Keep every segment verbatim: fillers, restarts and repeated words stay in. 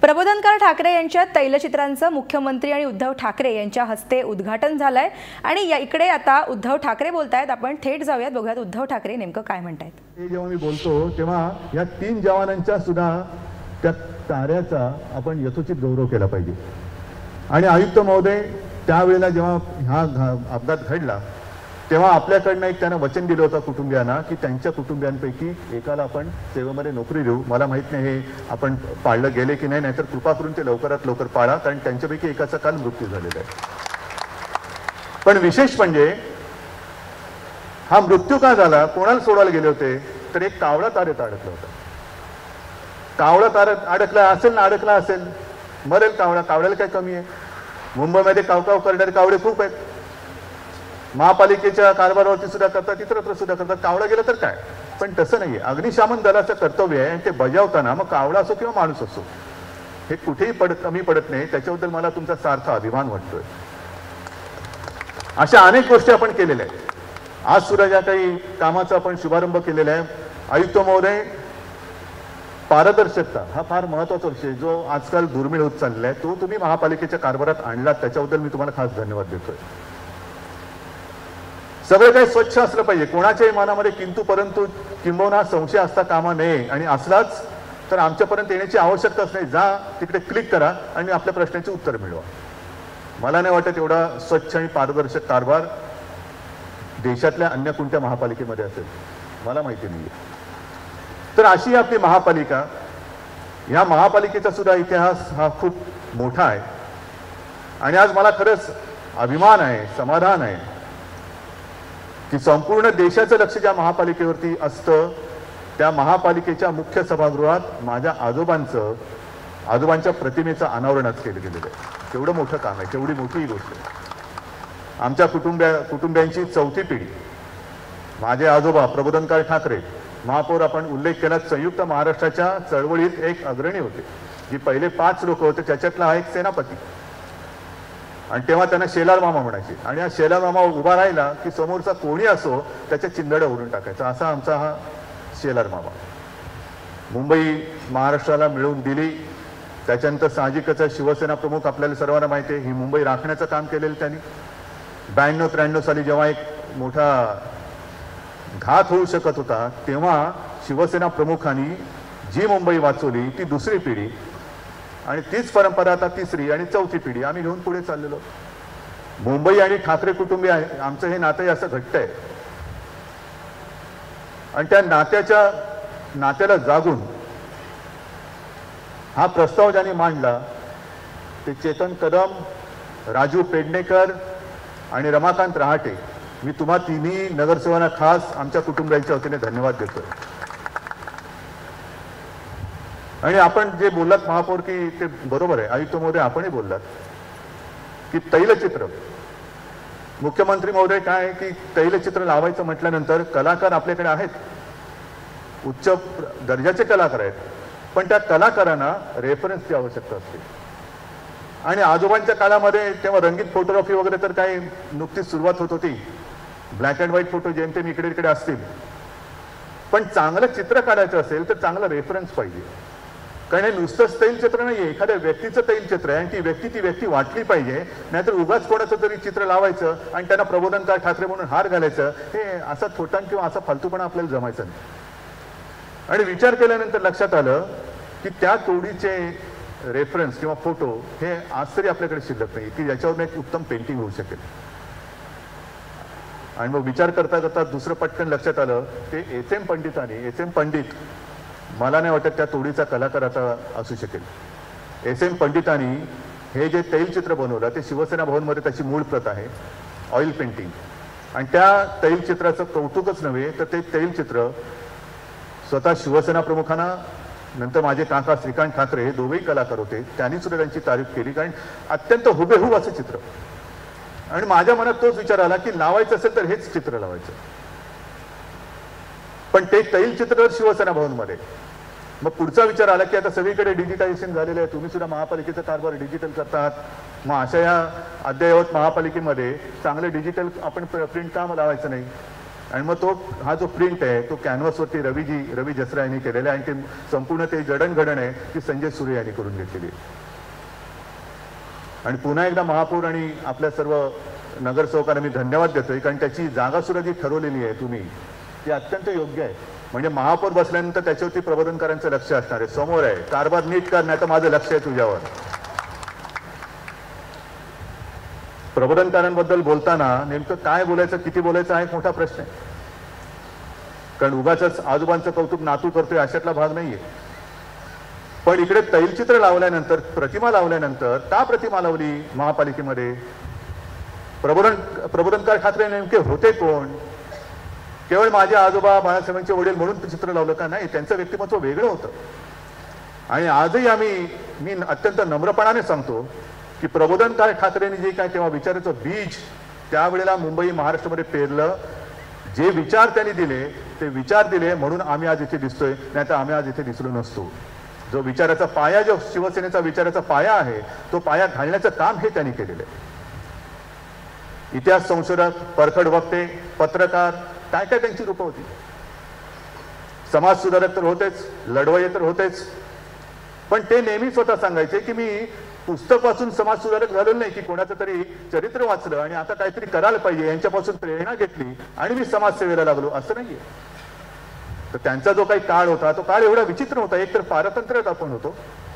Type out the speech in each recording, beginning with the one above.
प्रबोधनकार ठाकरे यांच्या तैलचित्रांचं मुख्यमंत्री आणि उद्धव ठाकरे यांच्या हस्ते उद्घाटन झालंय आणि या इकडे आता उद्धव ठाकरे बोलतायत। आपण थेट जाऊयात, बघूयात उद्धव ठाकरे नेमकं काय म्हणतायत। जेव्हा मी बोलतो तेव्हा या तीन जवानांचा सुद्धा त्या कार्याचा आपण यथोचित गौरव केला पाहिजे। आणि आयुक्त महोदय त्यावेळेला जेव्हा हा अपघात घडला तेव्हा आपल्याकडनं एक त्यांना वचन दिलं होतं कुटुंबियांना की त्यांच्या कुटुंबियांपैकी एकाला आपण सेवेमध्ये नोकरी देऊ। मला माहित नाही हे आपण पाळलं गेले की नाही, नाहीतर कृपा करून ते लवकरात लवकर पाळा, कारण त्यांच्यापैकी एकाचा काल मृत्यू झालेला आहे। पण विशेष म्हणजे हा मृत्यू का झाला, कोणाला सोडायला गेले होते तर एक कावळा तारेत अडकला होता। कावळा तारेत अडकला असेल ना अडकला असेल मरेल कावळा, कावळ्याला काय कमी आहे। मुंबईमध्ये कावकाव करणारे कावळे खूप आहेत, महापालिकेच्या कारभारावरती सुद्धा करतात, इतरत्र सुद्धा करतात, कावळा गेलं तर काय। पण तसं नाहीये, अग्निशमन दलाचं कर्तव्य आहे आणि ते बजावताना मग कावळा असो किंवा माणूस असो हे कुठेही पडत कमी पडत नाही, त्याच्याबद्दल मला तुमचा सार्थ अभिमान वाटतोय। अशा अनेक गोष्टी आपण केलेल्या आहेत। आज सुद्धा ज्या काही कामाचा आपण शुभारंभ केलेला आहे, आयुक्त महोदय पारदर्शकता हा फार महत्वाचा विषय जो आजकाल दुर्मिळ होत चाललेला आहे, तो तुम्ही महापालिकेच्या कारभारात आणलात, त्याच्याबद्दल मी तुम्हाला खास धन्यवाद देतोय। सगळं काही स्वच्छ असलं पाहिजे, कोणाच्याही मनामध्ये किंतु परंतु किंबहुना संशय असता कामा नये, आणि असलाच तर आमच्यापर्यंत येण्याची आवश्यकताच नाही। जा तिकडे क्लिक करा आणि आपल्या प्रश्नाचे उत्तर मिळवा। मला नाही वाटत एवढा स्वच्छ आणि पारदर्शक कारभार देशातल्या अन्य कोणत्या महापालिकेमध्ये असेल, मला माहिती नाही। तर अशी आपली महापालिका, या महापालिकेचा सुद्धा इतिहास हा खूप मोठा आहे आणि आज मला खरंच अभिमान आहे, समाधान आहे की संपूर्ण देशाचं लक्ष ज्या महापालिकेवरती असतं त्या महापालिकेच्या मुख्य सभागृहात माझ्या आजोबांचं आजोबांच्या प्रतिमेचं अनावरण आज केलं गेलेलं आहे। तेवढं मोठं काम आहे, तेवढी मोठी गोष्ट आहे। आमच्या कुटुंबिया कुटुंबियांची चौथी पिढी, माझे आजोबा प्रबोधनकार ठाकरे महापौर आपण उल्लेख केला, संयुक्त महाराष्ट्राच्या चळवळीत एक अग्रणी होते। जी पहिले पाच लोक होते त्याच्यातला हा एक सेनापती, आणि तेव्हा त्यांना शेलार मामा म्हणायचे, आणि हा शेलार मामा उभा राहिला की समोरचा कोणी असो त्याच्या चिंधड्या उडून टाकायचा, असा आमचा हा शेलार मामा। मुंबई महाराष्ट्राला मिळवून दिली, त्याच्यानंतर साहजिकच शिवसेना प्रमुख आपल्याला सर्वांना माहिती आहे, ही मुंबई राखण्याचं काम केलेलं त्यांनी। ब्याण्णव त्र्याण्णव साली जेव्हा एक मोठा घात होऊ शकत होता तेव्हा शिवसेना प्रमुखांनी जी मुंबई वाचवली ती दुसरी पिढी, आणि तीच परंपरा आता तिसरी आणि चौथी पिढी आम्ही घेऊन पुढे चाललेलो। मुंबई आणि ठाकरे कुटुंबीय आमचं हे नातं असं घट्ट आहे, आणि त्या नात्याच्या नात्याला जागून हा प्रस्ताव ज्यांनी मांडला ते चेतन कदम, राजू पेडणेकर आणि रमाकांत रहाटे, मी तुम्हा तिन्ही नगरसेवकांना खास आमच्या कुटुंबियांच्या वतीने धन्यवाद देतोय। आणि आपण जे बोललात महापौर की ते बरोबर आहे, आयुक्त महोदय आपणही बोललात की तैलचित्र, मुख्यमंत्री महोदय काय की तैलचित्र लावायचं म्हटल्यानंतर कलाकार आपल्याकडे आहेत, उच्च दर्जाचे कलाकार आहेत, पण त्या कलाकारांना रेफरन्सची आवश्यकता असते। आणि आजोबांच्या काळामध्ये तेव्हा रंगीत फोटोग्राफी वगैरे तर काही नुकतीच सुरुवात होत होती, ब्लॅक अँड व्हाईट फोटो जेमतेम इकडे इकडे असतील, पण चांगलं चित्र काढायचं असेल तर चांगला रेफरन्स पाहिजे। कारण हे नुसतंच तैलचित्र नाहीये, एखाद्या व्यक्तीचं तैलचित्र आहे आणि ती व्यक्ती ती व्यक्ती वाटली पाहिजे, नाहीतर उगाच कोणाचं तरी चित्र लावायचं आणि त्यांना प्रबोधनकार ठाकरे म्हणून हार घालायचं, हे असा थोटान किंवा असा फालतूपणा आपल्याला जमायचं नाही। आणि विचार केल्यानंतर लक्षात आलं की त्या तोडीचे रेफरन्स किंवा फोटो हे आज तरी आपल्याकडे शिल्लक नाही की ज्याच्यावर एक उत्तम पेंटिंग होऊ शकेल। आणि मग विचार करता करता दुसरं पटकन लक्षात आलं ते एस एम पंडितांनी, एस एम पंडित मला नाही वाटत त्या तोडीचा कलाकार आता असू शकेल। एस एम पंडितांनी हे जे तैलचित्र बनवलं ते शिवसेना भवनमध्ये त्याची मूळ प्रत आहे, ऑइल पेंटिंग, आणि त्या तैलचित्राचं कौतुकच नव्हे तर ते तैलचित्र स्वतः शिवसेना प्रमुखांना, नंतर माझे काका श्रीकांत ठाकरे हे दोघेही कलाकार होते, त्यांनी सुद्धा त्यांची तारीफ केली, कारण अत्यंत हुबेहूब असं चित्र। आणि माझ्या मनात तोच विचार आला की लावायचं असेल तर हेच चित्र लावायचं, पण ते तैलचित्र शिवसेना भवनमध्ये। मग पुढचा विचार आला की आता सगळीकडे डिजिटायझेशन झालेलं आहे, तुम्ही सुद्धा महापालिकेचा कारभार डिजिटल करतात, मग अशा या अद्ययावत महापालिकेमध्ये चांगले डिजिटल आपण प्रिंट काम लावायचं नाही। आणि मग तो हा जो प्रिंट आहे तो कॅनव्हासवरती रवीजी रवी जसरा यांनी केलेला आहे आणि ते संपूर्ण ते जडणघडण आहे ती संजय सूर्य यांनी करून घेतलेली आहे. आणि पुन्हा एकदा महापौर आणि आपल्या सर्व नगरसेवकांना मी धन्यवाद देतोय, कारण त्याची जागा सुद्धा जी ठरवलेली आहे तुम्ही ती अत्यंत योग्य आहे. म्हणजे महापौर बसल्यानंतर त्याच्यावरती प्रबोधनकारांचं लक्ष असणार आहे, समोर आहे, कारभार नीट कर, नाही तर माझं लक्ष आहे तुझ्यावर. प्रबोधनकारांबद्दल बोलताना नेमकं काय बोलायचं, किती बोलायचं हा एक मोठा प्रश्न आहे. कारण उगाच आजोबांचं कौतुक नातू करतोय अशातला भाग नाहीये. पण इकडे तैलचित्र लावल्यानंतर, प्रतिमा लावल्यानंतर का प्रतिमा लावली महापालिकेमध्ये? प्रबोधन प्रबोधनकार ठाकरे नेमके होते कोण? केवळ माझे आजोबा बाळासाहेबांचे वडील म्हणून चित्र लावलं का? नाही, त्यांचं व्यक्तिमत्व वेगळं होतं. आणि आजही आम्ही मी अत्यंत नम्रपणाने सांगतो की प्रबोधनकार ठाकरेंनी जे काय तेव्हा विचाराचं बीज त्यावेळेला मुंबई महाराष्ट्रामध्ये पेरलं, जे विचार त्यांनी दिले ते विचार दिले म्हणून आम्ही आज इथे दिसतोय, नाही तर आम्ही आज इथे दिसलो नसतो. जो विचाराचा पाया, जो शिवसेनेचा विचाराचा पाया आहे तो पाया घालण्याचं काम हे त्यांनी केलेलं आहे. इतिहास संशोधक, परखड वक्ते, पत्रकार, काय काय त्यांची रूपं होती. समाज सुधारक तर होतेच, लढवय्ये तर होतेच, पण ते नेहमी स्वतः सांगायचे की मी पुस्तक वाचून समाज सुधारक झालेलो नाही, की कोणाचं तरी चरित्र वाचलं आणि आता काहीतरी करायला पाहिजे यांच्यापासून प्रेरणा घेतली आणि मी समाजसेवेला लागलो, असं नाहीये. तर त्यांचा जो काही काळ होता तो काळ एवढा विचित्र होता. एक तर पारतंत्र्यात आपण होतो,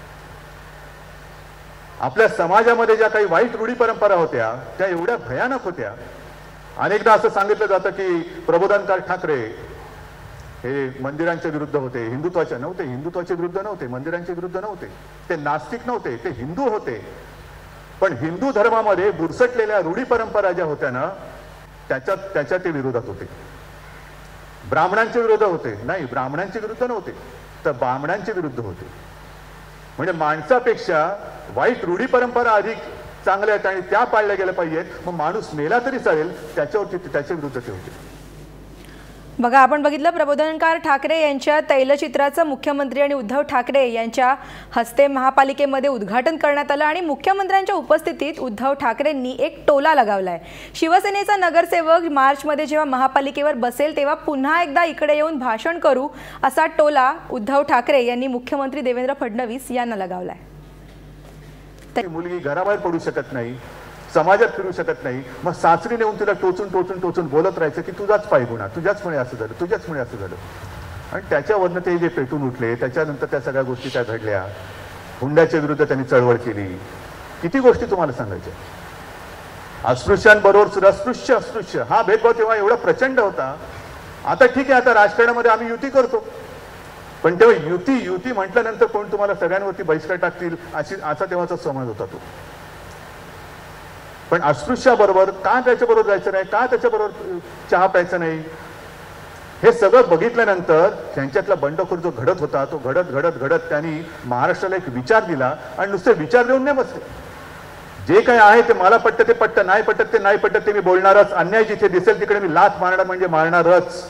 आपल्या समाजामध्ये ज्या काही वाईट रूढी परंपरा होत्या त्या एवढ्या भयानक होत्या. अनेकदा असं सांगितलं जातं की प्रबोधनकार ठाकरे हे मंदिरांच्या विरुद्ध होते, हिंदुत्वाच्या नव्हते. हिंदुत्वाच्या विरुद्ध नव्हते, मंदिरांच्या विरुद्ध नव्हते, ते नास्तिक नव्हते, ते हिंदू होते. पण हिंदू धर्मामध्ये बुरसटलेल्या रूढी परंपरा ज्या होत्या ना त्याच्या त्याच्या ते विरोधात होते. ब्राह्मणांच्या विरोध होते, नाही ब्राह्मणांच्या विरुद्ध नव्हते, तर बामणांच्या विरुद्ध होते. म्हणजे माणसापेक्षा वाईट रूढी परंपरा अधिक चांगल्या आहेत आणि त्या पाळल्या गेल्या पाहिजेत. मग माणूस मेला तरी चालेल त्याच्यावरती त्याच्या विरुद्ध ते होते. बघा, आपण बघितलं प्रबोधनकार ठाकरे यांच्या तैलचित्राचं मुख्यमंत्री आणि उद्धव ठाकरे यांच्या हस्ते महापालिकेमध्ये उद्घाटन करण्यात आलं आणि मुख्यमंत्र्यांच्या उपस्थितीत उद्धव ठाकरेंनी एक टोला लगावलाय. शिवसेनेचा नगरसेवक मार्चमध्ये जेव्हा महापालिकेवर बसेल तेव्हा पुन्हा एकदा इकडे येऊन भाषण करू असा टोला उद्धव ठाकरे यांनी मुख्यमंत्री देवेंद्र फडणवीस यांना लगावलाय. मुलगी घराबाहेर पडू शकत नाही, समाजात फिरू शकत नाही, मग सासरी नेऊन तिला टोचून टोचून टोचून बोलत राहायचं की तुझाच पायगुणा, तुझ्याचमुळे असं झालं, तुझ्याचमुळे असं झालं. आणि त्याच्यावरनं ते जे पेटून उठले, त्याच्यानंतर त्या सगळ्या गोष्टी त्या घडल्या. हुंड्याच्या विरुद्ध त्यांनी चळवळ केली. किती गोष्टी तुम्हाला सांगायच्या. अस्पृश्यांबरोबर सुद्धा अस्पृश्य अस्पृश्य हा भेदभाव तेव्हा एवढा प्रचंड होता. आता ठीक आहे, आता राजकारणामध्ये आम्ही युती करतो, पण तेव्हा युती युती म्हटल्यानंतर कोण तुम्हाला सगळ्यांवरती बहिष्कार टाकतील अशी असा तेव्हाचा समज होता तो. पण अस्पृश्याबरोबर का त्याच्याबरोबर जायचं नाही, का त्याच्याबरोबर चहा प्यायचं नाही, हे सगळं बघितल्यानंतर त्यांच्यातला बंडखोर जो घडत होता तो घडत घडत घडत त्यांनी महाराष्ट्राला एक विचार दिला. आणि नुसते विचार देऊन नाही बसले, जे काही आहे ते मला पटतं ते पटतं, नाही पटत ते नाही पटत ते मी बोलणारच, अन्याय जिथे दिसेल तिकडे मी लाथ मारणार म्हणजे मारणारच.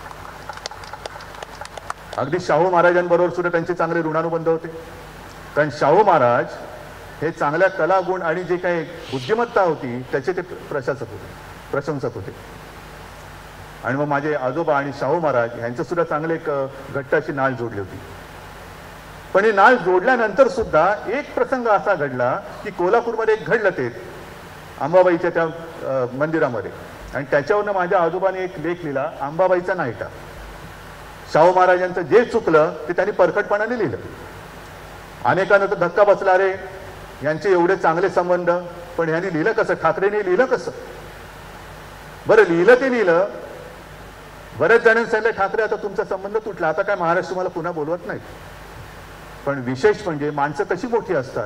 अगदी शाहू महाराजांबरोबर सुद्धा त्यांचे चांगले ऋणानुबंध होते. कारण शाहू महाराज हे चांगल्या कला गुण आणि जे काही बुद्धिमत्ता होती त्याचे ते प्रशासक होते, प्रशंसक होते. आणि मग माझे आजोबा आणि शाहू महाराज यांचं सुद्धा चांगले एक घट्ट अशी नाळ जोडली होती. पण ही नाळ जोडल्यानंतर सुद्धा एक प्रसंग असा घडला की कोल्हापूरमध्ये एक घडलं ते अंबाबाईच्या त्या मंदिरामध्ये, आणि त्याच्यावरनं माझ्या आजोबाने एक लेख लिहिला, अंबाबाईचा नाहीटा. शाहू महाराजांचं जे चुकलं ते त्यांनी परखटपणाने लिहिलं. अनेकांना तर धक्का बसला, रे यांचे एवढे चांगले संबंध, पण ह्यांनी लिहिलं कसं, ठाकरेंनी लिहिलं कसं? बरं लिहिलं ते लिहिलं, बऱ्याच जणांनी सांगितलं ठाकरे आता तुमचा संबंध तुटला, आता काय महाराष्ट्र तुम्हाला पुन्हा बोलवत नाही. पण विशेष म्हणजे माणसं कशी मोठी असतात.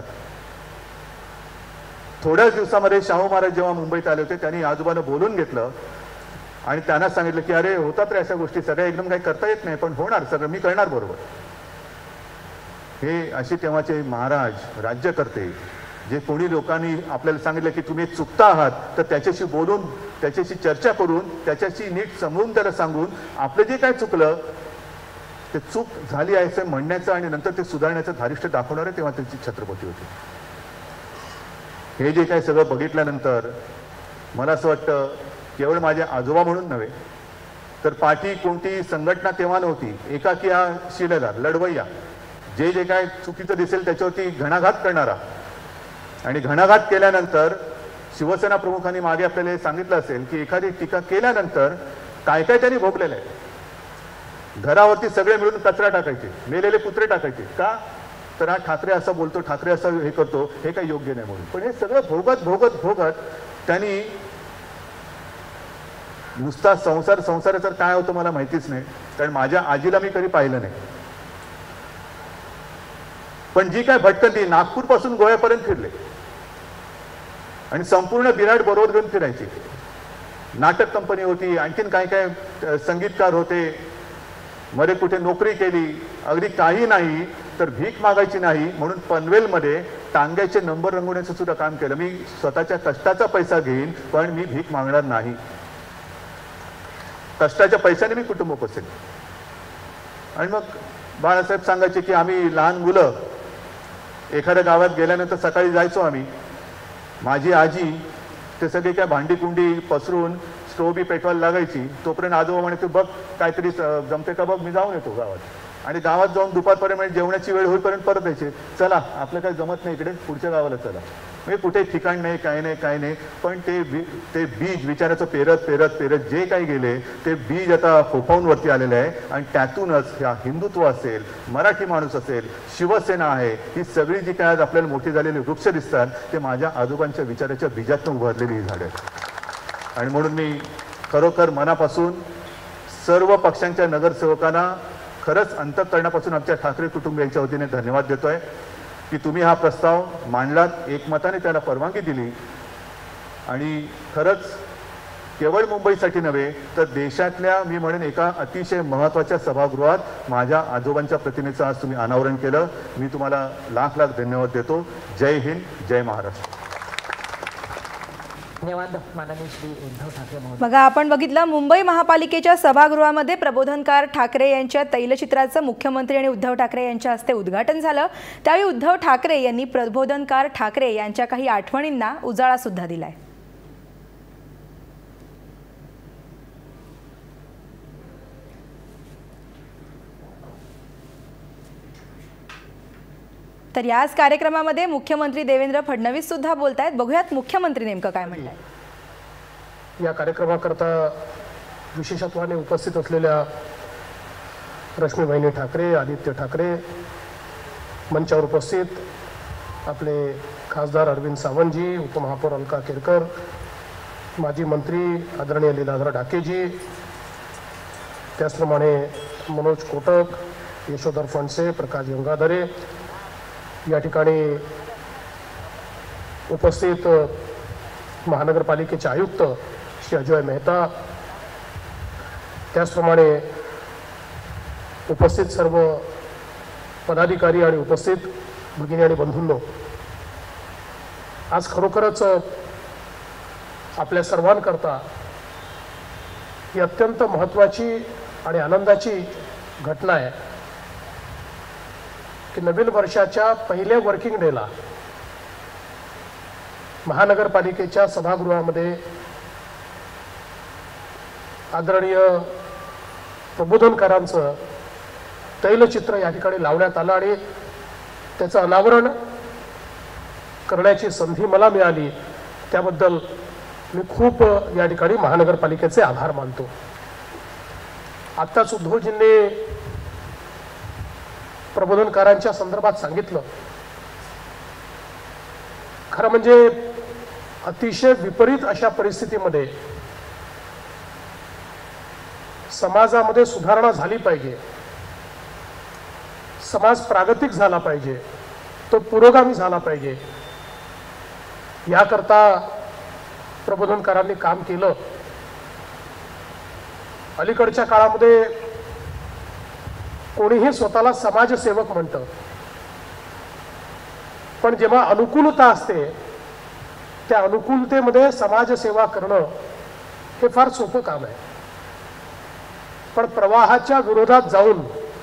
थोड्याच दिवसामध्ये शाहू महाराज जेव्हा मुंबईत आले होते त्यांनी आजोबानं बोलून घेतलं आणि त्यांना सांगितलं की अरे होतात रे अशा गोष्टी, सगळ्या एकदम काही करता येत नाही, पण होणार सगळं, मी करणार बरोबर. हे असे तेव्हाचे महाराज राज्यकर्ते, जे कोणी लोकांनी आपल्याला सांगितलं की तुम्ही चुकता आहात तर त्याच्याशी बोलून, त्याच्याशी चर्चा करून, त्याच्याशी नीट समजून त्याला सांगून आपलं जे काय चुकलं ते चूक झाली आहे असं म्हणण्याचं आणि नंतर ते सुधारण्याचं धारिष्ठ दाखवणारे तेव्हा त्यांची छत्रपती होती. हे जे काही सगळं बघितल्यानंतर मला असं वाटतं केवळ माझे आजोबा म्हणून नव्हे तर पाठी कोणती संघटना तेव्हा नव्हती, एकाकी हा शिलेदार लढवय्या, जे जे काय चुकीचं दिसेल त्याच्यावरती घणाघात करणारा. आणि घणाघात केल्यानंतर शिवसेना प्रमुखांनी मागे आपल्याला हे सांगितलं असेल की एखादी टीका केल्यानंतर काय काय त्यांनी भोगलेलं आहे. घरावरती सगळे मिळून कचरा टाकायचे, मेलेले कुत्रे टाकायचे. का? तर हा ठाकरे असं बोलतो, ठाकरे असं हे करतो, हे काही योग्य नाही म्हणून. पण हे सगळं भोगत भोगत भोगत त्यांनी नुसता संसार संसार तर काय होतं मला माहितीच नाही, कारण माझ्या आजीला मी कधी पाहिलं नाही. पण जी काय भटकंती नागपूर पासून गोव्यापर्यंत फिरले आणि संपूर्ण बिराड बरोबर घेऊन फिरायची. नाटक कंपनी होती, आणखीन काय काय संगीतकार होते, मध्ये कुठे नोकरी केली, अगदी काही नाही तर भीक मागायची नाही म्हणून पनवेलमध्ये टांग्याचे नंबर रंगवण्याचं सुद्धा काम केलं. मी स्वतःच्या कष्टाचा पैसा घेईन पण मी भीक मागणार नाही. कष्टाच्या पैशाने मी कुटुंब पोसेल. आणि मग बाळासाहेब सांगायचे की आम्ही लहान मुलं एखाद्या गावात गेल्यानंतर सकाळी जायचो आम्ही, माझी आजी ते सगळे काय भांडी कुंडी पसरून स्टोव बी पेटवायला लागायची, तोपर्यंत आजोबा म्हणे बघ काहीतरी जमते का बघ, मी जाऊन येतो गावात. आणि गावात जाऊन दुपारपर्यंत म्हणजे जेवणाची वेळ होईपर्यंत परत यायचे, चला आपलं काही जमत नाही इकडे, पुढच्या गावाला चला. म्हणजे कुठे ठिकाण नाही, काय नाही काय नाही. पण ते बी ते बीज विचाराचं पेरत पेरत पेरत जे काही गेले ते बीज आता फोफावून वरती आलेलं आहे. आणि त्यातूनच ह्या हिंदुत्व असेल, मराठी माणूस असेल, शिवसेना आहे, ही सगळी जी काय आज आपल्याला मोठी झालेली वृक्ष दिसतात ते माझ्या आजोबांच्या विचाराच्या बीजातून उभारलेली ही झाडं आहेत. आणि म्हणून मी खरोखर मनापासून सर्व पक्षांच्या नगरसेवकांना खरंच अंतःकरणापासून आमच्या ठाकरे कुटुंबियांच्या वतीने धन्यवाद देतोय की तुम्ही हा प्रस्ताव मांडलात, एकमताने त्याला परवानगी दिली. आणि खरंच केवळ मुंबईसाठी नव्हे तर देशातल्या मी म्हणेन एका अतिशय महत्त्वाच्या सभागृहात माझ्या आजोबांच्या प्रतिमेचं आज तुम्ही अनावरण केलं. मी तुम्हाला लाख लाख धन्यवाद देतो. जय हिंद, जय महाराष्ट्र. धन्यवाद माननीय श्री उद्धव ठाकरे महोदय. बघा आपण बघितलं मुंबई महापालिकेच्या सभागृहामध्ये प्रबोधनकार ठाकरे यांच्या तैलचित्राचं मुख्यमंत्री आणि उद्धव ठाकरे यांच्या हस्ते उद्घाटन झालं. त्यावेळी उद्धव ठाकरे यांनी प्रबोधनकार ठाकरे यांच्या काही आठवणींना उजाळा सुद्धा दिलाय. तर याच कार्यक्रमामध्ये मुख्यमंत्री देवेंद्र फडणवीस सुद्धा बोलतायत. बघूयात मुख्यमंत्री नेमकं काय म्हणतायत. या कार्यक्रमाकरता विशेषत्वाने उपस्थित असलेल्या रश्मीबहिनी ठाकरे, आदित्य ठाकरे, मंचावर उपस्थित आपले खासदार अरविंद सावंतजी, उपमहापौर अलका केरकर, माजी मंत्री आदरणीय लीलाधर ढाकेजी, त्याचप्रमाणे मनोज कोटक, यशोधर फणसे, प्रकाश गंगाधरे, या ठिकाणी उपस्थित महानगरपालिकेचे आयुक्त श्री अजय मेहता, त्याचप्रमाणे उपस्थित सर्व पदाधिकारी आणि उपस्थित भगिनी आणि बंधूंनो, आज खरोखरच आपल्या सर्वांकरता ही अत्यंत महत्त्वाची आणि आनंदाची घटना आहे की नवीन वर्षाच्या पहिल्या वर्किंग डेला महानगरपालिकेच्या सभागृहामध्ये आदरणीय प्रबोधनकारांचं तैलचित्र या ठिकाणी लावण्यात आलं आणि त्याचं अनावरण करण्याची संधी मला मिळाली. त्याबद्दल मी खूप या ठिकाणी महानगरपालिकेचे आभार मानतो. आत्ताच उद्धवजींनी प्रबोधनकारांच्या संदर्भात सांगितलं. खरं म्हणजे अतिशय विपरीत अशा परिस्थितीमध्ये समाजामध्ये सुधारणा झाली पाहिजे, समाज प्रागतिक झाला पाहिजे, तो पुरोगामी झाला पाहिजे, याकरता प्रबोधनकारांनी काम केलं. अलीकडच्या काळामध्ये कोणीही स्वतःला समाजसेवक म्हणतं, पण जेव्हा अनुकूलता असते त्या अनुकूलतेमध्ये समाजसेवा करणं हे फार सोपं काम आहे. पण प्रवाहाच्या विरोधात जाऊन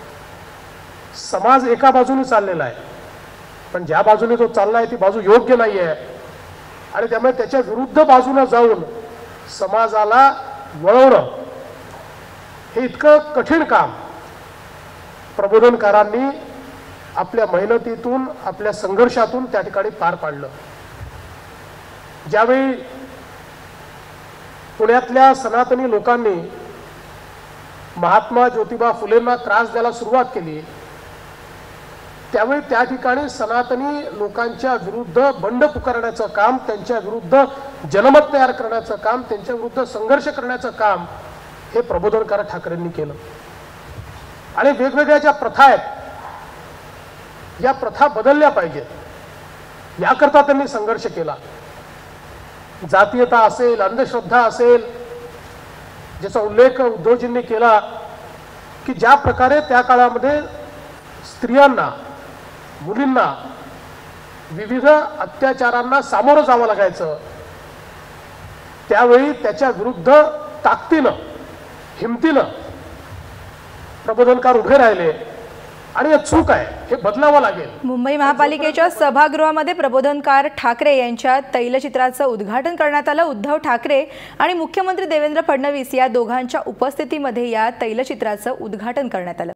समाज एका बाजूने चाललेला आहे, पण ज्या बाजूने तो चाललाय ती बाजू योग्य नाही आहे आणि त्यामुळे त्याच्या विरुद्ध बाजूने जाऊन समाजाला वळवणं हे इतकं कठीण काम प्रबोधनकारांनी आपल्या मेहनतीतून, आपल्या संघर्षातून त्या ठिकाणी पार पाडलं. ज्यावेळी पुण्यातल्या सनातनी लोकांनी महात्मा ज्योतिबा फुलेंना त्रास द्यायला सुरुवात केली, त्यावेळी त्या ठिकाणी सनातनी लोकांच्या विरुद्ध बंड पुकारण्याचं काम, त्यांच्या विरुद्ध जनमत तयार करण्याचं काम, त्यांच्या विरुद्ध संघर्ष करण्याचं काम हे प्रबोधनकार ठाकरेंनी केलं. आणि वेगवेगळ्या ज्या प्रथा आहेत या प्रथा बदलल्या पाहिजेत, याकरता त्यांनी संघर्ष केला. जातीयता असेल, अंधश्रद्धा असेल, ज्याचा उल्लेख उद्धवजींनी केला की ज्या प्रकारे त्या काळामध्ये स्त्रियांना, मुलींना विविध अत्याचारांना सामोरं जावं लागायचं, त्यावेळी त्याच्या विरुद्ध ताकदीनं, हिमतीनं प्रबोधनकार उभे राहिले. आणि हे चूक आहे, हे बदलावं लागेल. मुंबई महापालिकेच्या सभागृहामध्ये प्रबोधनकार ठाकरे यांच्या तैलचित्राचं उद्घाटन करण्यात आलं. उद्धव ठाकरे आणि मुख्यमंत्री देवेंद्र फडणवीस या दोघांच्या उपस्थितीमध्ये या तैलचित्राचं उद्घाटन करण्यात आलं.